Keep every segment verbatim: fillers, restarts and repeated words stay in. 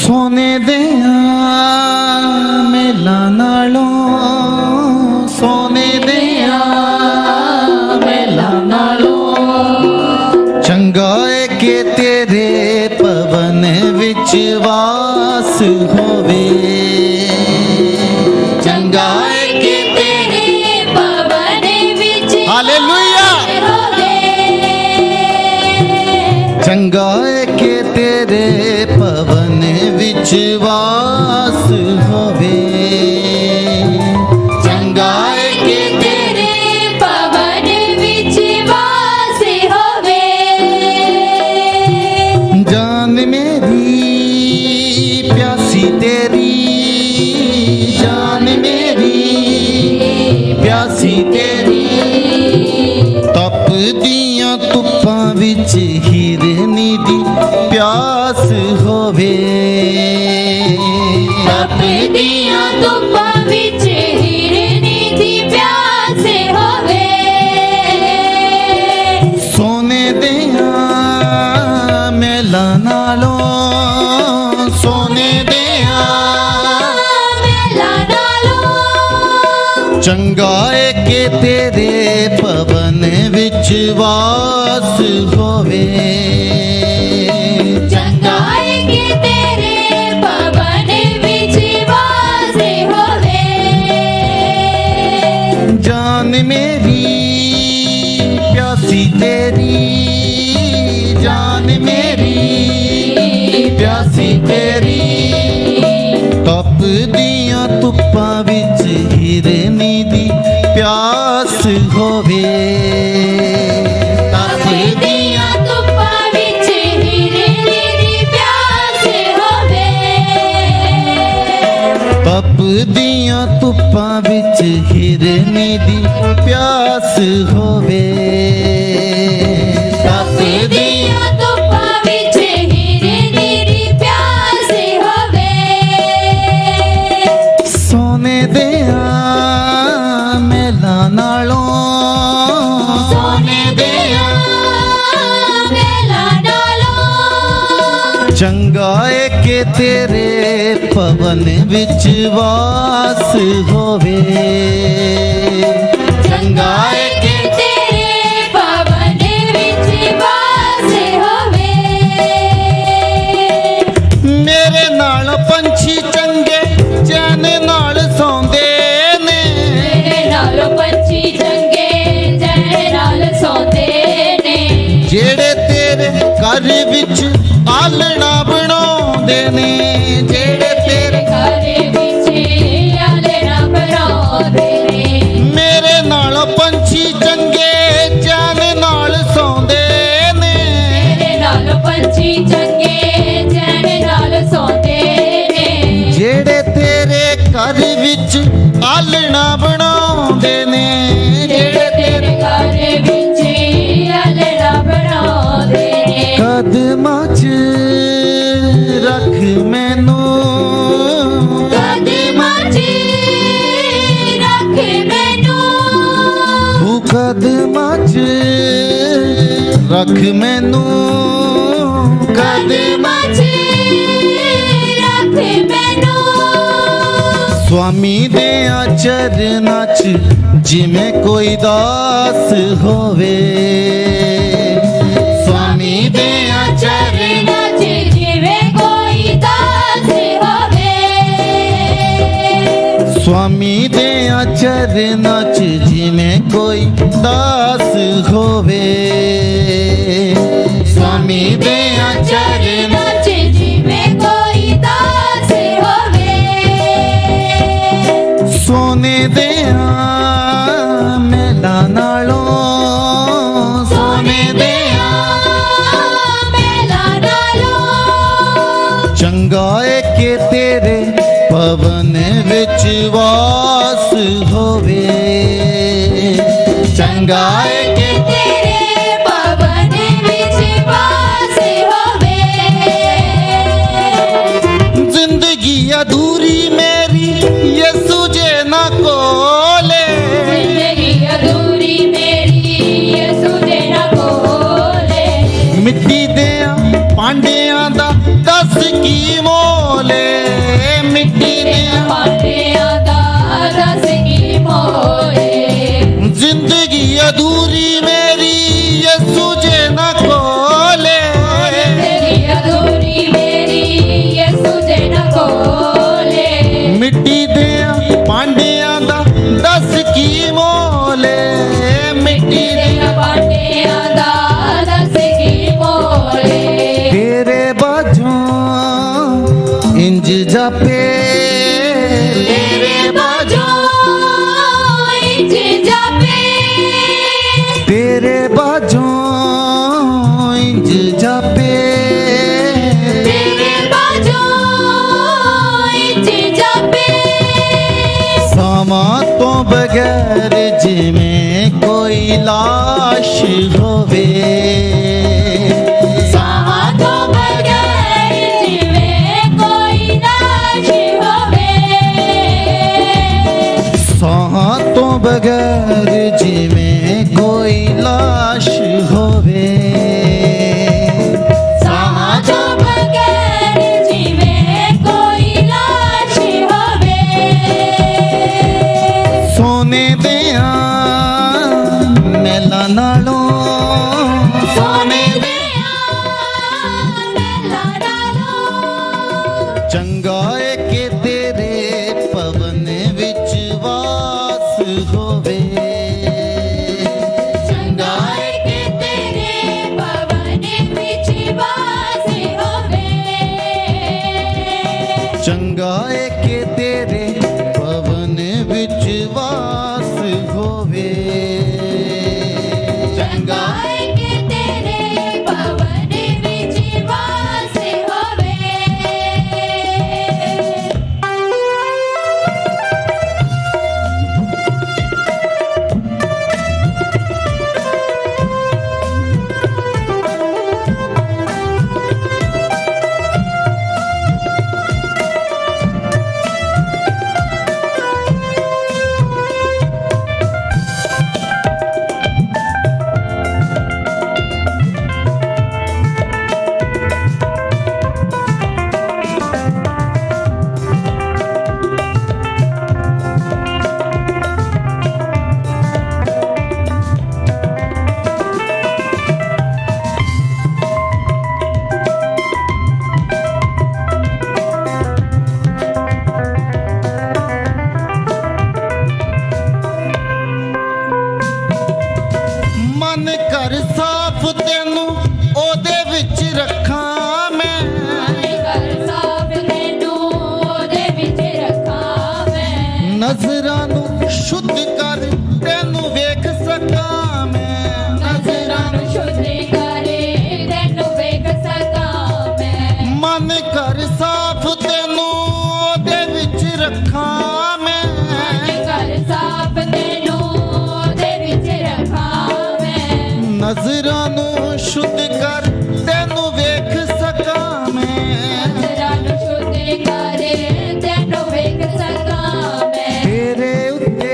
सोने दिया मेला नालों, सोने दिया मेला नालों, चंगा है के तेरे पवन विच वास होवे, चंगा है के तेरे पवन विच हालेलुया होवे, चंगा है के तेरे पवन विच वास होवे, चंगा है के तेरे पवन विच वास होवे। जान मेरी प्यासी तेरी, जान मेरी प्यासी तेरी, तप दियां धुप्पां विच हिरनी दी प्यास होवे, तप दियां धुप्पां विच हिरनी दी प्यास होवे। सोने दियां मेला नालों, सोने दियां मेला नालों, चंगा है के तेरे पवन विच वास होवे, चंगा है के तेरे पवन विच वास होवे। जान मेरी प्यासी तेरी, जान मेरी प्यासी तेरी, तप दियां धुप्पां विच हिरनी दी प्यास होवे, तप दियां धुप्पां विच हिरनी दी प्यास होवे, तप दियां धुप्पां विच हिरनी दी प्यास होवे, तप दियां धुप्पां विच हिरनी दी प्यास होवे। सोने दिया मेला नालों, सोने दिया मेला नालों, चंगा है के तेरे पवन विच वास होवे, चंगा है के तेरे पवन विच वास होवे। मेरे नाल पंछी चंगे चैन नाल सौंदे ने, मेरे नाल पंछी चंगे चैन नाल सौंदे ने, जेड़े तेरे घर विच आलना बनाउंदे ने, जेड़े तेरे घर विच आलना बनाउंदे ने। मेरे नाल पंछी चंगे चैन नाल सौंदे ने, मेरे नाल पंछी चंगे चैन नाल सौंदे ने, जेड़े तेरे घर विच आलना बनाउंदे ने, जेड़े तेरे घर विच आलना बनाउंदे ने। कदमां च रख मैनू, कदमां च रख मैनू, तू कदमां च रख मैनू, कदमां च रख मैनू। स्वामी दे चरनां च जिवें कोई दास होवे, स्वामी दे चरनां च जिवें कोई दास होवे, स्वामी दे चरनां च जिवें कोई दास होवे, स्वामी दे चरनां च जिवें कोई दास होवे। सोने दिया मेला नालों, सोने दिया मेला नालों, चंगा है के तेरे पवन विच वास होवे, चंगा है के तेरे पवन विच वास होवे। जिंदगी अधूरी मेरी यसू जे ना कोले, जिंदगी अधूरी मेरी यसू जे ना कोले, मिट्टी दे पांडियां दा दस की मोल इंज जापे तेरे बाजो इंज जापे तेरे बाजो इंज जापे तेरे बाजो इंज जापे सामा तो बगैर जिमें कोई लाश होवे सामा तो बगैर जिमें कोई लाश होवे साहा तो बगैर जिमें कोई लाश होवे सामा तो बगैर जिमें कोई लाश होवे सोने दिया मेला नालों सोने दिया मेला नालों चंगा है कि तेरे पवन विच वास होवे चंगा है कि तेरे पवन विच वास होवे चंगा है कि तेरे पवन विच वास होवे चंगा है कि तेरे पवन विच वास होवे मन कर साफ तेनू ओदे विच रखां मैं कर साफ तैनू ओदे विच रखां मैं नजरां नू शुद्ध कर तेनू वेख सकां मैं नजरां नू शुद्ध करे तैनू वेख सकां मैं मन कर साफ तेनू ओदे विच रखां मैं कर साफ तैनू ओदे विच रखां मैं नजरां नू शुद्ध कर तेनू वेख सकां मैं नजरां नू शुद्ध करे तैनू वेख सकां मैं तेरे उत्ते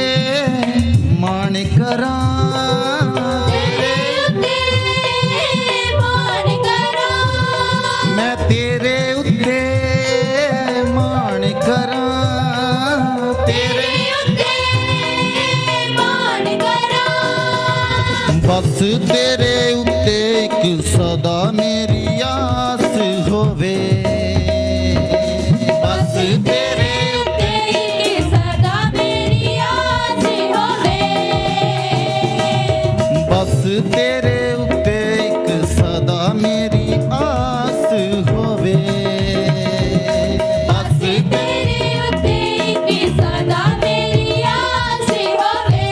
मान करां तेरे उत्ते मान करां मैं तेरे उत्ते मान करां तेरे उत्ते मान करां बस तेरे उत्ते एक सदा मेरी आस होवे बस तेरे उत्ते सदा मेरी आस होवे बस तेरे उत्ते एक सदा मेरी आस होवे बस तेरे उत्ते सदा मेरी आस होवे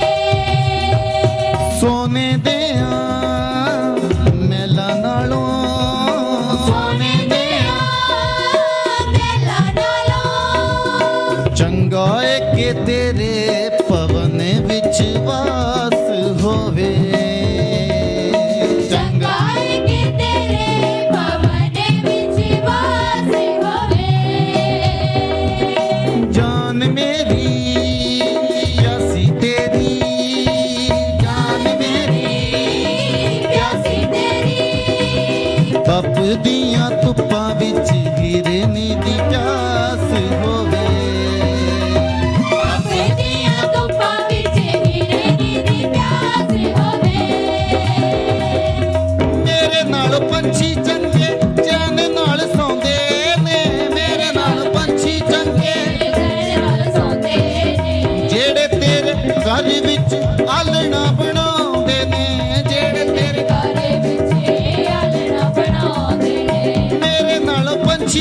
सोने दिया मेला नालों सोने दिया मेला नालों चंगा है कि तेरे पवन विच वास होवे चंगा है कि तेरे पवन विच वास होवे जान मेरी प्यासी तेरी जान मेरी प्यासी तेरी तप दियां धुप्पां विच हिरनी दी प्यास होवे अपनी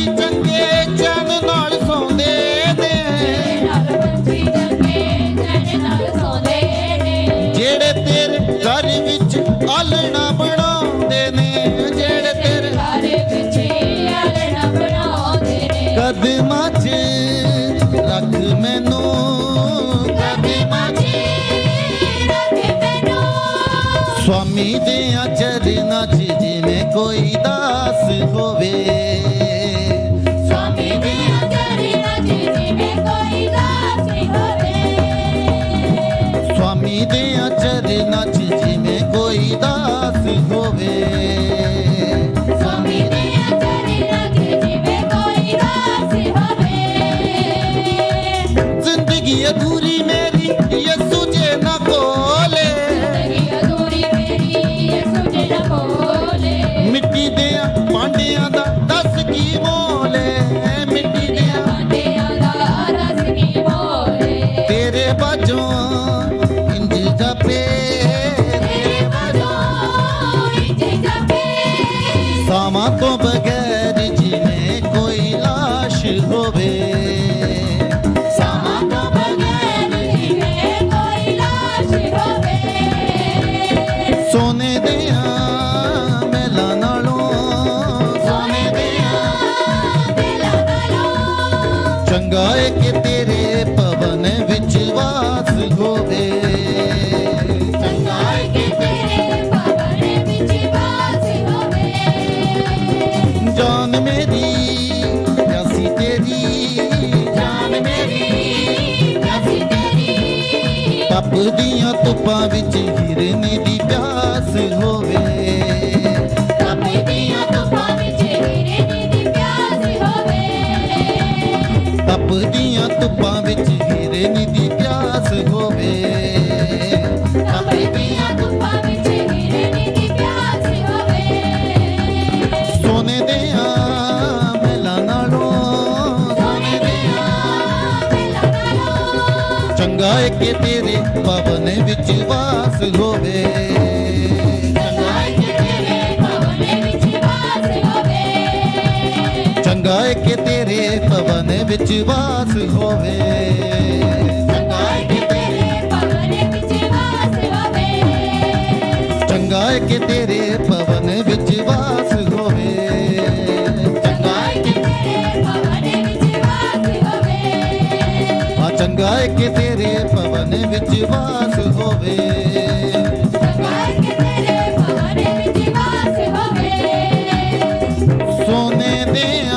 ਪੰਛੀ ਚੰਗੇ ਚੈਨ ਨਾਲ ਸੌਂਦੇ ਨੇ ਨਾਲ ਪੰਛੀ ਚੰਗੇ ਚੈਨ ਨਾਲ ਸੌਂਦੇ ਨੇ ਜਿਹੜੇ ਤੇਰੇ ਘਰ ਵਿੱਚ ਆਲਣਾ ਬਣਾਉਂਦੇ ਨੇ ਜਿਹੜੇ ਤੇਰੇ ਘਰ ਵਿੱਚ ਆਲਣਾ ਬਣਾਉਂਦੇ ਨੇ ਕਦਮਾਂ 'ਚ ਰੱਖ ਮੈਨੂੰ ਕਦਮਾਂ 'ਚ ਰੱਖ ਮੈਨੂੰ स्वामी दिया चरना च जिवें कोई दास होवे स्वामी दिया चरना च जिवें कोई दास होवे स्वामी दिया चरना च जिवें कोई दास होवे स्वामी दिया चरना च जिवें कोई दास होवे जिंदगी अधूरी मेरी यसु जे ना कोले जिंदगी अधूरी मेरी यसु जे ना कोले मिट्टी दिया पांडियां दा दस की मोले मिट्टी दिया पांडियां दा दस की मोले तेरे बाजों इंज जपे तेरे बाजों इंज जपे सामा तो बगैर जिवें कोई लाश होवे सामा तो बगैर जिवें कोई लाश होवे सोने दिया मेला नालों सोने दिया दिला नालों चंगा है कि तेरे पवन विच वास होवे चंगा है कि तेरे पवन विच वास होवे जान मेरी प्यासी तेरी जान मेरी प्यासी तेरी तप दिया धुप्पां विच हिरनी दी प्यास होवे तप दियां धुप्पां विच हिरनी दी प्यास होवे तप दिया धुप्पां विच हिरनी दी प्यास होवे तप दियां धुप्पां विच हिरनी दी प्यास होवे सोने दिया मेला नालों सोने दिया दिला नालों चंगा है कि तेरे पवन विच वास होवे चंगा है कि तेरे पवन विच वास होवे चंगा है कि तेरे पवन विच वास होवे चंगा है कि तेरे पवन विच वास होवे चंगा है कि तेरे पवन विच वास होवे चंगा है कि तेरे पवन विच वास होवे हाँ चंगा है कि तेरे पवन विच वास होवे चंगा है कि तेरे पवन विच वास होवे सोने दिया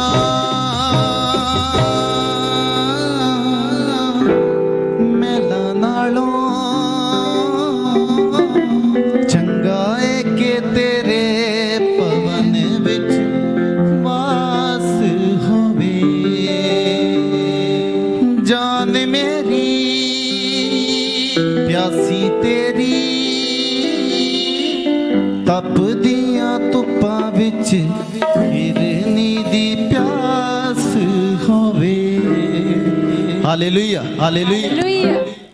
मेला नालों चंगा है कि तेरे पवन विच वास होवे जान मेरी प्यासी तेरी तप दिया धुप्पां विच हिरनी दी प्यास होवे हालेलुया हालेलुया हालेलुया